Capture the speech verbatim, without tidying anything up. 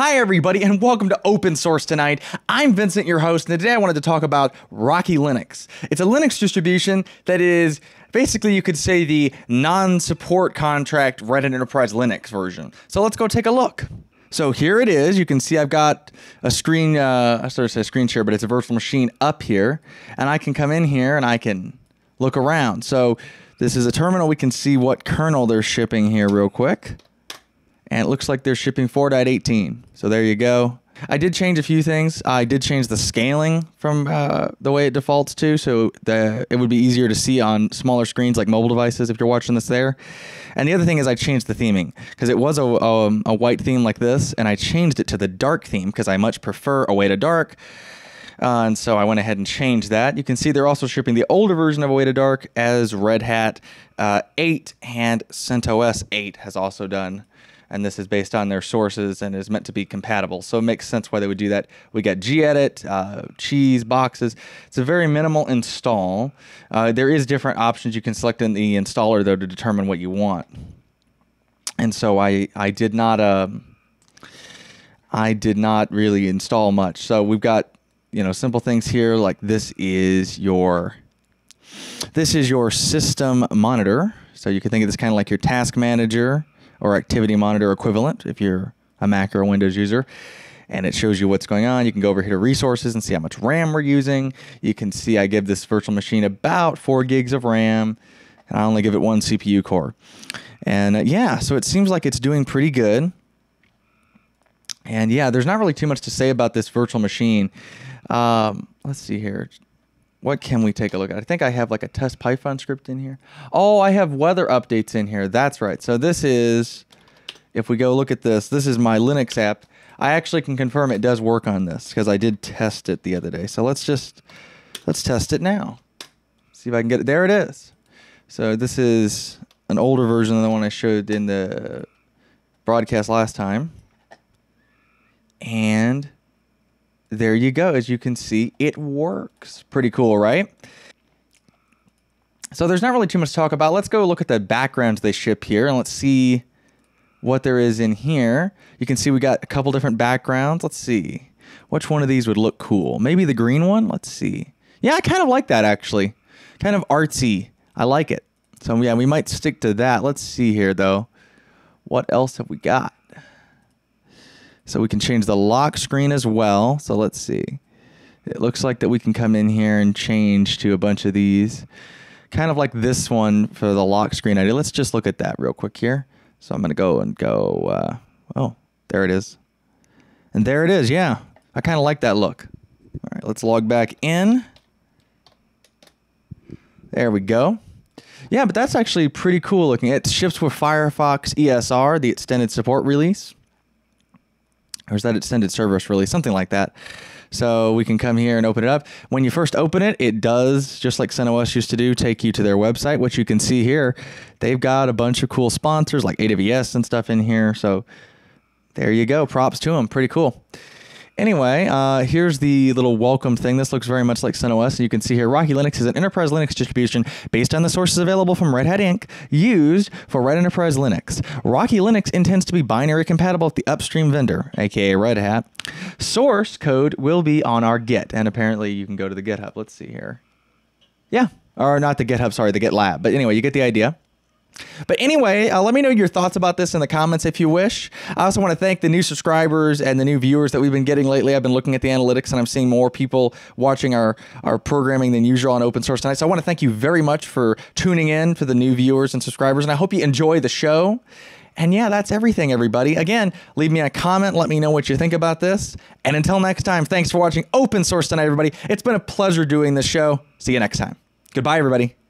Hi everybody and welcome to Open Source Tonight. I'm Vincent, your host, and today I wanted to talk about Rocky Linux. It's a Linux distribution that is basically, you could say, the non-support contract Red Hat Enterprise Linux version. So let's go take a look. So here it is. You can see I've got a screen, uh, I started to say a screen share, but it's a virtual machine up here. And I can come in here and I can look around. So this is a terminal. We can see what kernel they're shipping here real quick. And it looks like they're shipping four point eighteen. So there you go. I did change a few things. I did change the scaling from uh, the way it defaults to, so the, it would be easier to see on smaller screens like mobile devices if you're watching this there. And the other thing is I changed the theming, because it was a, a, a white theme like this, and I changed it to the dark theme because I much prefer Away to Dark. Uh, and so I went ahead and changed that. You can see they're also shipping the older version of Away to Dark as Red Hat uh, eight, and CentOS eight has also done. And this is based on their sources and is meant to be compatible. So it makes sense why they would do that. We got gedit, uh, cheese, boxes. It's a very minimal install. Uh, there is different options you can select in the installer, though, to determine what you want. And so I, I did not uh, I did not really install much. So we've got, you know, simple things here, like this is your this is your system monitor. So you can think of this kind of like your task manager or activity monitor equivalent if you're a Mac or a Windows user. And it shows you what's going on. You can go over here to resources and see how much RAM we're using. You can see I give this virtual machine about four gigs of RAM, and I only give it one C P U core. And uh, yeah, so it seems like it's doing pretty good. And yeah, there's not really too much to say about this virtual machine. Um, let's see here. What can we take a look at? I think I have like a test Python script in here. Oh, I have weather updates in here. That's right. So this is, if we go look at this, this is my Linux app. I actually can confirm it does work on this because I did test it the other day. So let's just, let's test it now. See if I can get it. There it is. So this is an older version than the one I showed in the broadcast last time. And there you go. As you can see, it works. Pretty cool, right? So there's not really too much to talk about. Let's go look at the backgrounds they ship here, and let's see what there is in here. You can see we got a couple different backgrounds. Let's see. Which one of these would look cool? Maybe the green one? Let's see. Yeah, I kind of like that, actually. Kind of artsy. I like it. So yeah, we might stick to that. Let's see here, though. What else have we got? So we can change the lock screen as well. So let's see. It looks like that we can come in here and change to a bunch of these. Kind of like this one for the lock screen idea. Let's just look at that real quick here. So I'm going to go and go, uh, oh, there it is. And there it is, yeah. I kind of like that look. All right, let's log back in. There we go. Yeah, but that's actually pretty cool looking. It ships with Firefox E S R, the extended support release. Or is that extended service release? Something like that. So we can come here and open it up. When you first open it, it does, just like CentOS used to do, take you to their website, which you can see here. They've got a bunch of cool sponsors like A W S and stuff in here. So there you go. Props to them. Pretty cool. Anyway, uh, here's the little welcome thing. This looks very much like CentOS. And you can see here, Rocky Linux is an enterprise Linux distribution based on the sources available from Red Hat Incorporated, used for Red Enterprise Linux. Rocky Linux intends to be binary compatible with the upstream vendor, aka Red Hat. Source code will be on our Git, and apparently you can go to the GitHub. Let's see here. Yeah, or not the GitHub, sorry, the GitLab. But anyway, you get the idea. But anyway, uh, let me know your thoughts about this in the comments if you wish. I also want to thank the new subscribers and the new viewers that we've been getting lately. I've been looking at the analytics and I'm seeing more people watching our, our programming than usual on Open Source Tonight. So I want to thank you very much for tuning in, for the new viewers and subscribers. And I hope you enjoy the show. And yeah, that's everything, everybody. Again, leave me a comment. Let me know what you think about this. And until next time, thanks for watching Open Source Tonight, everybody. It's been a pleasure doing this show. See you next time. Goodbye, everybody.